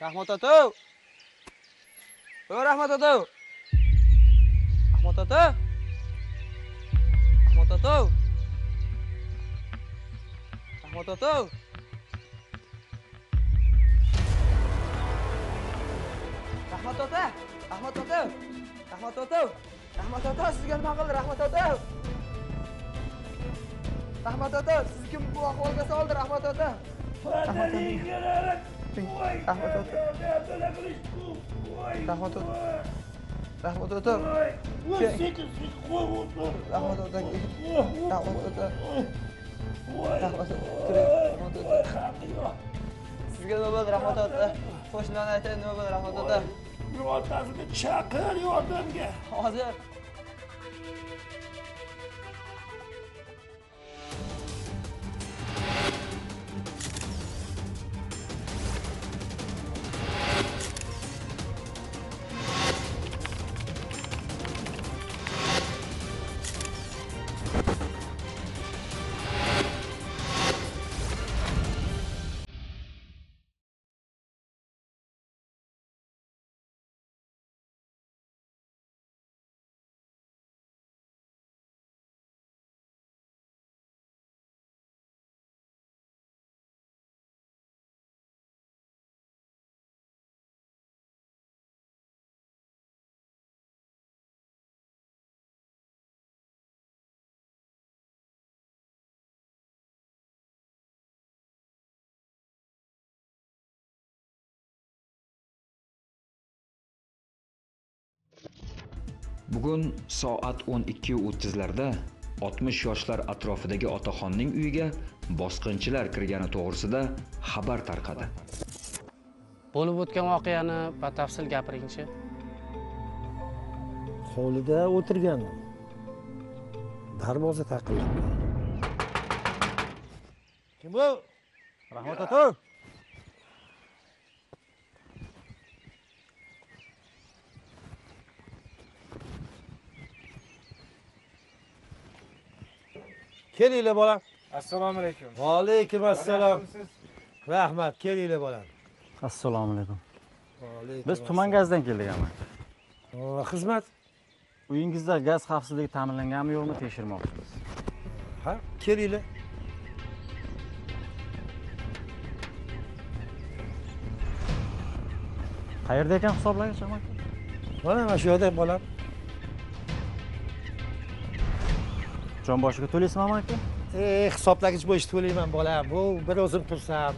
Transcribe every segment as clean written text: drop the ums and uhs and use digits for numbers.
Rahmat ota. Rahmat ota. Rahmat ota. Rahmat ota. Rahmat ota. Rahmat ota. Rahmat ota. Rahmat ota. Rahmat ota, sizga nima qildi? Rahmat ota. Rahmat ota, siz kim bu ahvolga soldi? Rahmat ota. Rahmat ota. Rahmat ota. Rahmat ota. Rahmat ota. Rahmat ota. Rahmat ota. Rahmat ota. Sizga nima bo'ldi? Rahmat ota. Qo'shnilarni aytay, nima bo'ldi? Rahmat ota. Yordamga chaqir, yordamga. Hozir. Bugun soat 12:30larda 60 yoshlar atrofidagi otaxonning uyiga bosqinchilar kirgani to'g'risida xabar tarqadi. Bo'lib o'tgan voqeani batafsil gapiringchi. Hovlida o'tirgandim. Darvoza taqildi. Kim bu? Rahmat ota. Kelinglar bolam. Assalomu alaykum. Va alaykum assalom. Rahmat, kelinglar bolam. Assalomu alaykum. Alaykum. Biz tuman gazdan keldik ama. Xizmat? Uyingizda gaz xavfsizligi ta'minlanganmi yo'qmi tekshirmoqchimiz. Ha, kelinglar. Qayerda ekan hisoblagich amaki? Mana shu yerda bolam. Jonboshiga to'laysizmi amaki? Hisoblagich bo'yicha to'layman bolam. Bu bir o'zim tursam.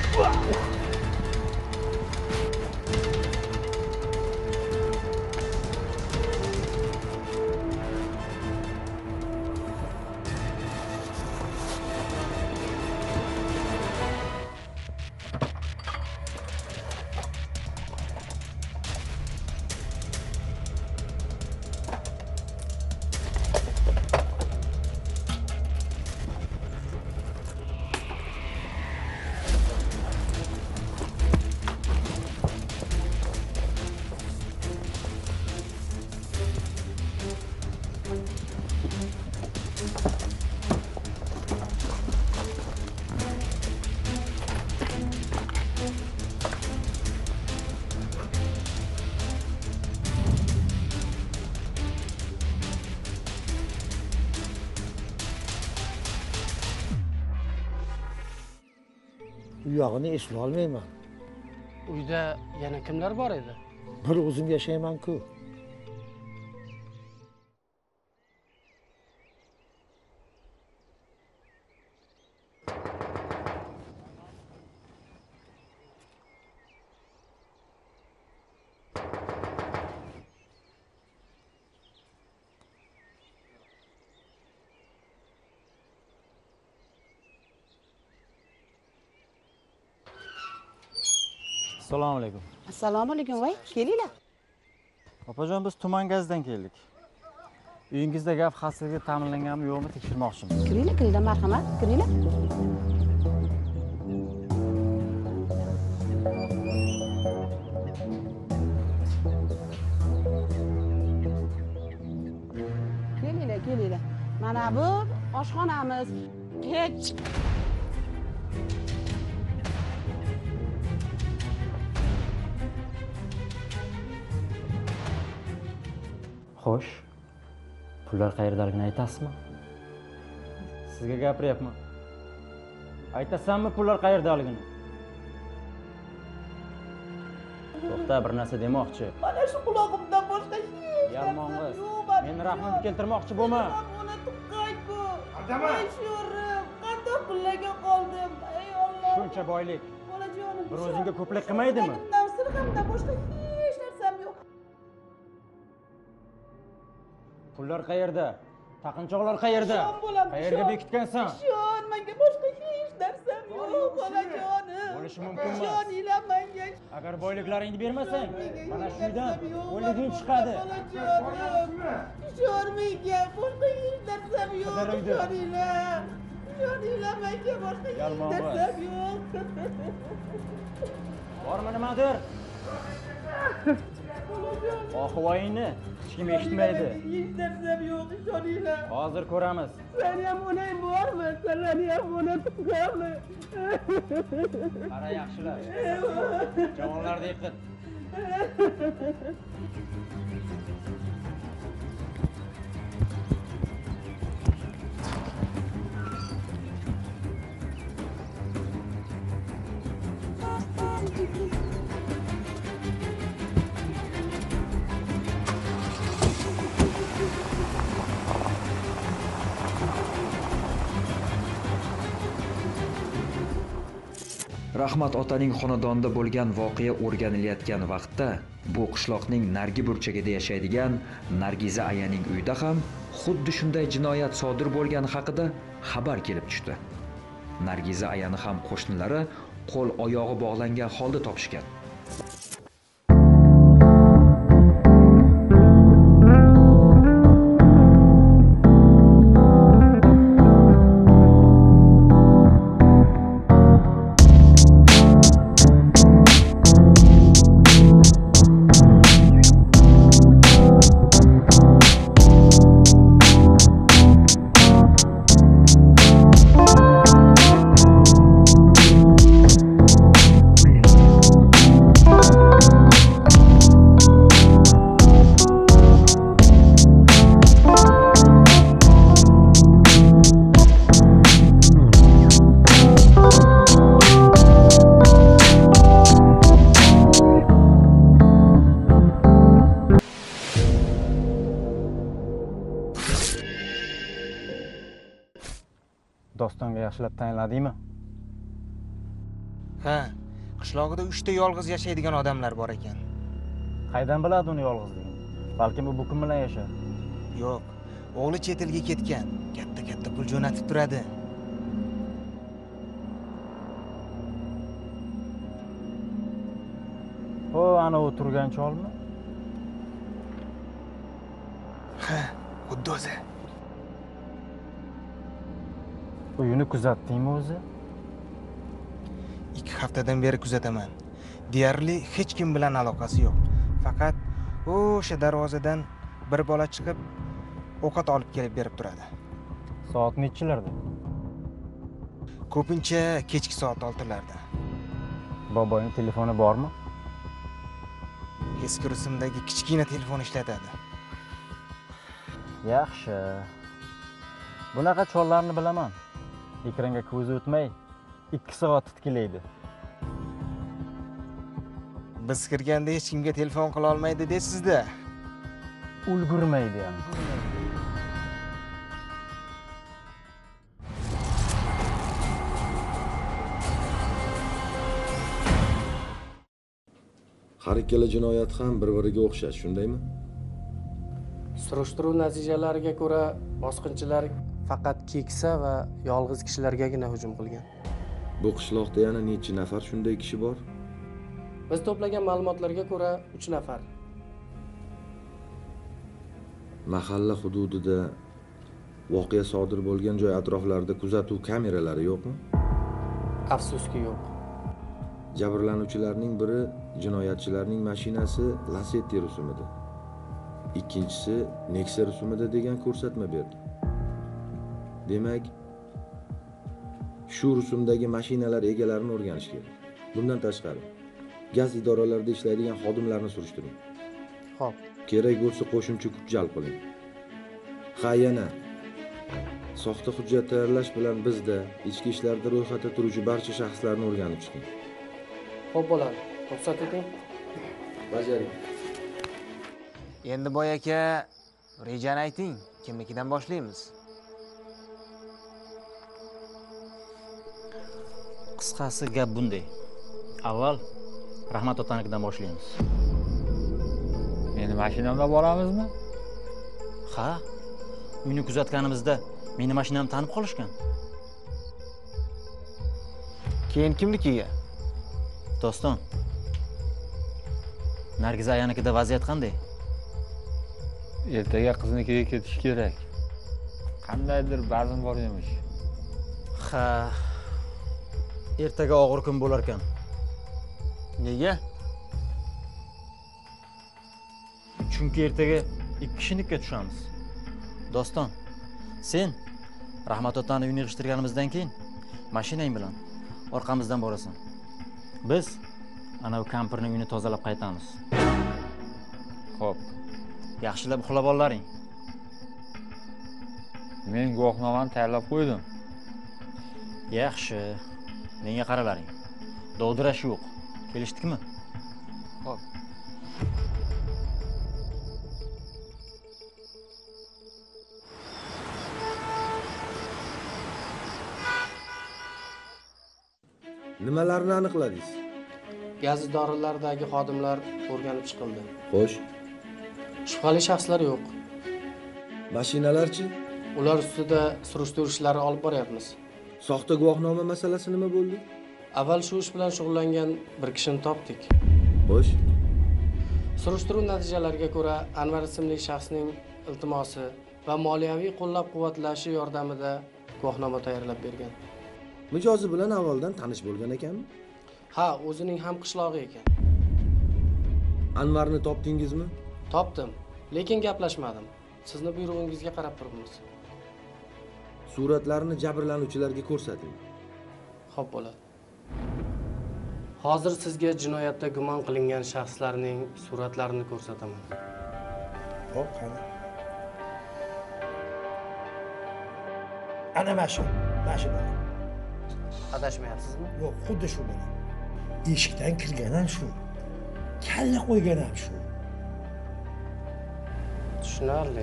Bu yog'ini eslay olmayman. Uyda yana kimlar bor edi? Bir o'zim yashayman-ku. Assalomu alaykum. Assalomu alaykum, voy, kelinglar. Opajon, biz tuman gazdan keldik. Uyingizda gaz xavfsizligi ta'minlanganmi yo'qmi tekshirmoqchimiz. Kiringlar, kiringlar, marhamat, kiringlar. Kelinglar, kelinglar. Mana bu oshxonamiz. Xo'sh. Pullar qayerdaligini aytasizmi? Sizga gapiryapman. Aytasanmi pullar qayerdaligini? To'xta, bir narsa demoqchi. Mana shu qulog'imdan boshqa hech Yalmong'iz. Meni rahmimni keltirmoqchi bo'lma. Ona tuqqayku. Ey sho'rim, qanday pullaga qoldim. Ey Alloh. Shuncha boylik. Bolajonim. Bir o'zingga ko'plik qilmaydimi? Sirg'imdan boshqa hech narsam yo'q. Pullar qayerda? Taqinchoqlar qayerda? Qayerga bekitgansan? Ishon, menga boshqa hech narsam yo'q, bolajonim. Bo'lishi mumkinmi? Ishoninglar menga. Agar boyliklaringni bermasang, mana shu uydan o'liging chiqadi. Ishon menga, boshqa hech narsam yo'q. Qidiruvdi. Ishoninglar. Ishoninglar menga boshqa hech Yalmong'iz. narsam yo'q. Bormi nimadir? Oqivoyingni hech kim eshitmaydi. Hech narsam yo'q, ishoninglar. Hozir ko'ramiz. Seni ham onang bormi? Seni ham ona tuqqanmi? Qara yaxshilar. Javonlarga yiqit. Rahmat otaning xonadonida bo'lgan voqea o'rganilayotgan vaqtda bu qishloqning nargi burchagida yashaydigan Nargiza ayaning uyida ham xuddi shunday jinoyat sodir bo'lgani haqida xabar kelib tushdi. Nargiza ayani ham qo'shnilari qo'l oyog'i bog'langan holda topishgan. Dostonga yaxshilab tayinladingmi? Ha, qishlog'ida 3 ta yolg'iz yashaydigan odamlar bor ekan. Qaydan biladi uni yolg'izligini? Balkim u bukum bilan yashar. Yo'q, o'g'li chet elga ketgan. Katta pul jo'natib turadi. O, ana u turgan cholmi? Ha, xuddi o'zi. Uyini kuzatdingmi o'zi? 2 haftadan beri kuzataman. Deyarli hech kim bilan aloqasi yo'q. Faqat o'sha darvozadan bir bola chiqib, ovqat olib kelib berib turadi. Soat nechilarda? Ko'pincha kechki soat 6larda. Boboning telefoni bormi? Eski rusumdagi kichkina telefon ishlatadi. Yaxshi. Bunaqa chollarni bilaman. Ekranga ko'zi o'tmay 2 soat titkilaydi. Biz kirganda hech kimga telefon qila olmaydi deysiz-da. Ulgurmaydi ham. Har ikkala jinoyat ham bir-biriga o'xshash, shundaymi? Surishtiruv natijalariga ko'ra bosqinchilar faqat keksa va yolg'iz kishilargagina hujum qilgan. Bu qishloqda yana necha nafar shunday kishi bor? Biz to'plagan ma'lumotlarga ko'ra 3 nafar. Mahalla hududida voqea sodir bo'lgan joy atroflarida kuzatuv kameralari yo'qmi? Afsuski yo'q. Jabrlanuvchilarning biri jinoyatchilarning mashinasi Lacetti rusumida. Ikkinchisi Nexia rusumida degan ko'rsatma berdi. Demak, shu rusumdagi mashinalar egalarini o'rganish kerak. Bundan tashqari, gaz idoralarida ishlaydigan xodimlarni surishtiring. Xo'p. kerak bo'lsa qo'shimcha kuch jalb qiling. Ha yana soxta hujjat tayyorlash bilan bizda ichki ishlarda ro'yxatda turuvchi barcha shaxslarni o'rganib chiqing. Xo'p bo'ladi. Ruxsat eting. Bajaring. Endi boy aka, rejani ayting. Kimnikidan boshlaymiz? Qisqasi gap bunday. Avval Rahmat otanikidan boshlaymiz. Meni mashinamda boramizmi? Ha? Uyni kuzatganimizda meni mashinamni tanib qolishgan. Keyin kimnikiga? Doston. Nargiza ayanikida vaziyat qanday? Ertaga qiznikiga ketish kerak. Qandaydir bazm bor emish. Ha. Ertaga og'ir kun bo'lar ekan. Nega? Chunki ertaga 2 kishinikka tushamiz. Doston, sen Rahmat otani uyni yig'ishtirganimizdan keyin mashinang bilan orqamizdan borasan. Biz ana bu kampirning uyini tozalab qaytamiz. Xo'p, Yaxshilab uxlab ollaring. men guvohnomani tayyorlab qo'ydim. Yaxshi. Menga qaralaring. Dovdirash yo'q. Kelishdikmi? Xo'p. Nimalarni aniqladingiz? Gaz idoralaridagi xodimlar o'rganib chiqildi. Xo'sh, Shubhali shaxslar yo'q. mashinalarchi? Ular ustida surishtiruv ishlari olib boryapmiz. Soxta guvohnoma masalasi nima bo'ldi? Avval shu ish bilan shug'ullangan bir kishini topdik. Xo'sh, Surishtiruv natijalariga ko'ra Anvar ismli shaxsning iltimosi va moliyaviy qo'llab-quvvatlashi yordamida guvohnoma tayyorlab bergan. mijozi bilan avvaldan tanish bo'lgan ekanmi? Ha, o'zining ham qishlog'i ekan. Anvarni topdingizmi? Topdim, lekin gaplashmadim. Sizni buyrug'ingizga qarab turibmiz. Suratlarni jabrlanuvchilarga ko'rsating. Xo'p bo'ladi. Hozir sizga jinoyatda gumon qilingan shaxslarning suratlarini ko'rsataman. Xo'p, qani. Ana mana shu bola. Adashmayapsizmi? Yo'q, xuddi shu bola. Eshikdan kirgan ham shu. Kalla qo'ygan ham shu. Tushunarli.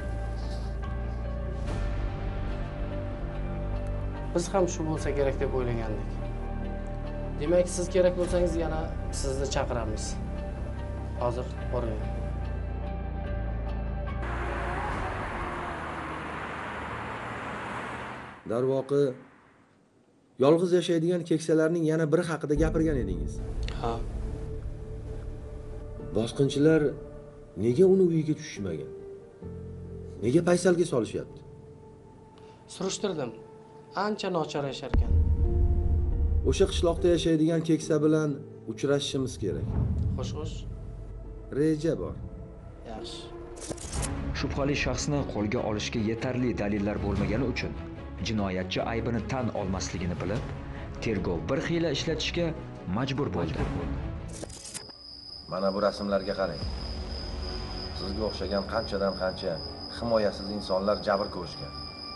Biz ham shu bo'lsa kerak deb o'ylagandik. Demak, siz kerak bo'lsangiz yana sizni chaqiramiz. Hozir boring. Darvoqe yolg'iz yashaydigan keksalarning yana biri haqida gapirgan edingiz. Ha, Bosqinchilar nega uni uyiga tushishmagan? Nega paysalga solishyapti? surishtirdim. Ancha nochor yashar ekan. O'sha qishloqda yashaydigan keksa bilan uchrashishimiz kerak. Xo'sh. Reja bor. Yaxshi. Shubhali shaxsni qo'lga olishga yetarli dalillar bo'lmagani uchun jinoyatchi aybini tan olmasligini bilib, tergov bir xiyla ishlatishga majbur bo'ldi. Mana bu rasmlarga qarang. Sizga o'xshagan qanchadan qancha himoyasiz insonlar jabr ko'rishgan.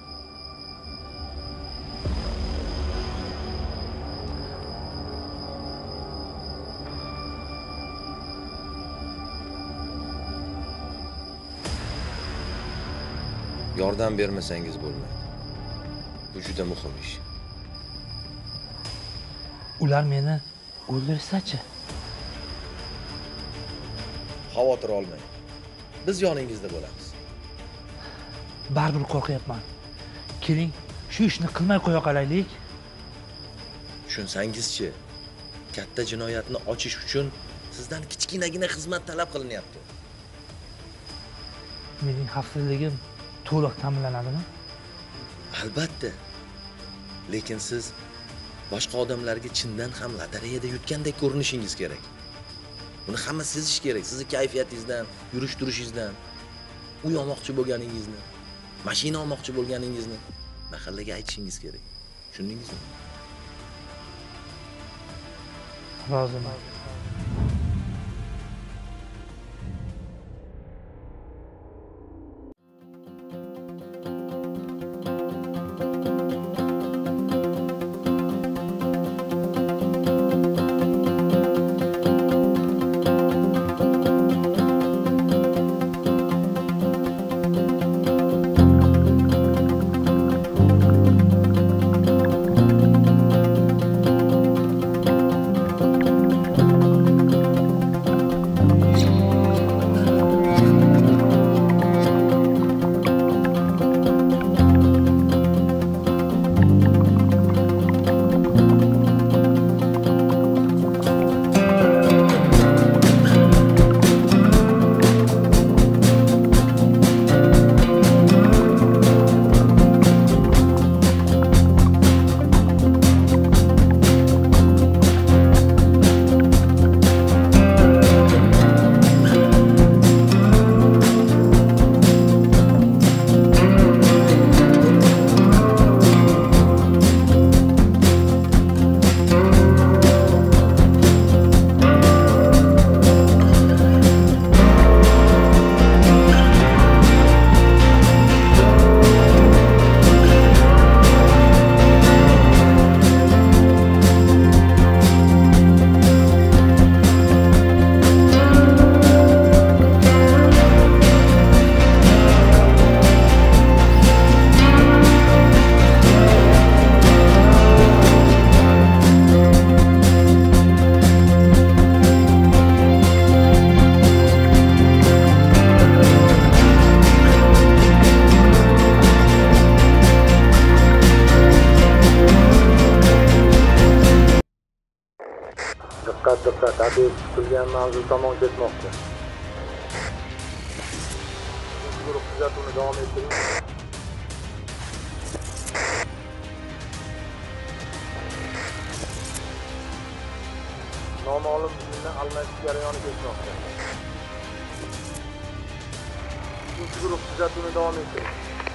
Yordam bermasangiz bo'lmaydi. Bu juda muhim ish. Ular meni o'ldirsa-chi? Xavotir olmang. Biz yoningizda bo'lamiz. Baribir qo'rqyapman. Keling, shu ishni qilmay qo'ya qolaylik. Tushunsangizchi, katta jinoyatni ochish uchun sizdan kichkinagina xizmat talab qilinyapti. Mening xavfsizligim to'liq ta'minlanadimi? Albatta. Lekin siz boshqa odamlarga chindan ham lotereyada yutgandek ko'rinishingiz kerak. Buni hamma sezish kerak. Sizning kayfiyatingizdan, yurish turishingizdan, uy olmoqchi bo'lganingizni, mashina olmoqchi bo'lganingizni mahallaga aytishingiz kerak. Tushundingizmi? Roziman. Diqqat, Habib kutilgan mavzu tomon ketmoqda. Guruh kuzatuvini davom ettiring. Noma'lum buyumni almashish jarayoni ketmoqda. Guruh kuzatuvini davom ettiring.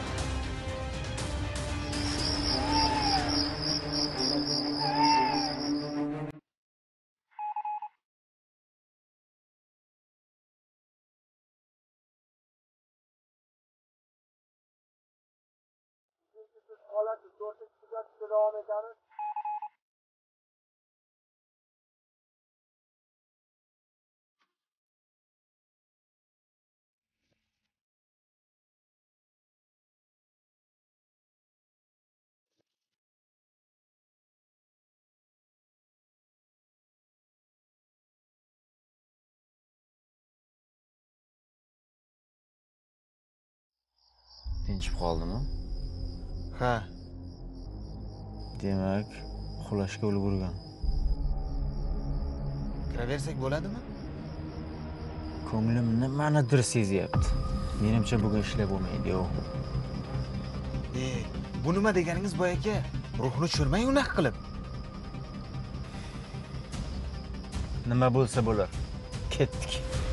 Holatni to'rtinchi kuzatishda davom etamiz. Tinchib qoldimi? Ha, Demak, uxlashga ulgurgan. kiraversak bo'ladimi? Ko'nglim nimanidir sezyapti. Menimcha bugun ishlab bo'lmaydi-ku. Bu nima deganingiz boy aka? Ruhni tushirmang unaqa qilib. Nima bo'lsa bo'lar. Ketdik.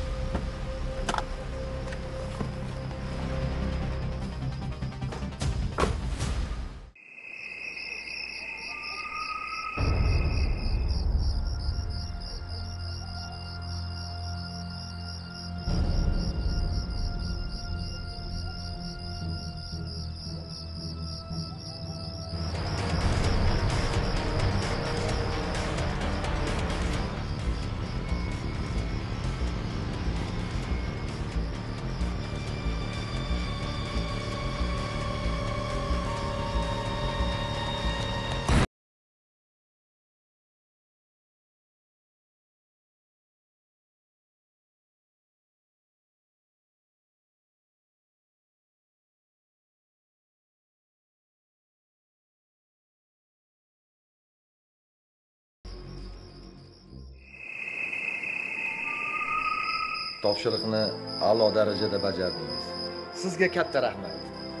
Topshiriqni a'lo darajada bajardingiz. Sizga katta rahmat.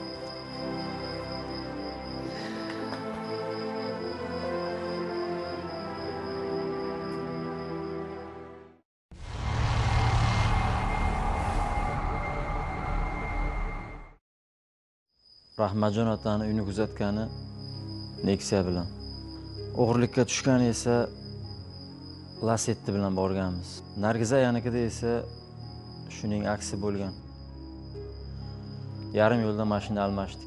Rahmatjon otani uyni kuzatgani Nexia bilan. O'g'irlikka tushgani esa Lasetti bilan borganmiz. Nargiza yanikida esa shuning aksi bo'lgan. Yarim yo'lda mashina almashdik.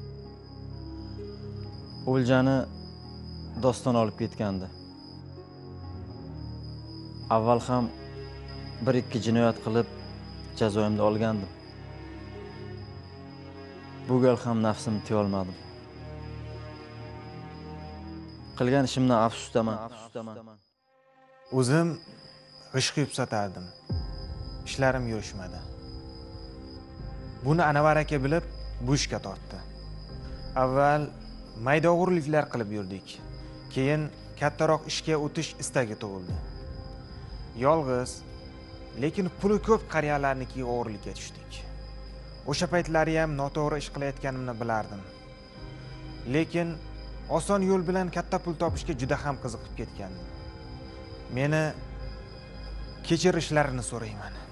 O'ljani Doston olib ketgandi. Avval ham 1-2 jinoyat qilib jazoimni olgandim. Bu gal ham nafsimni tiya olmadim. Qilgan ishimdan afsusdaman. O'zim g'ishq yupsatardim. Ishlarim yurishmadi. Buni Anvar aka bilib, bu ishga tortdi. Avval mayda o'g'irliklar qilib yurdik. Keyin kattaroq ishga o'tish istagi tug'ildi. Yolg'iz, lekin puli ko'p qariyalarnikiga o'g'irlikka tushdik. O'sha paytlari ham noto'g'ri ish qilayotganimni bilardim. Lekin oson yo'l bilan katta pul topishga juda ham qiziqib ketgandim. Meni kechirishlarini so'rayman.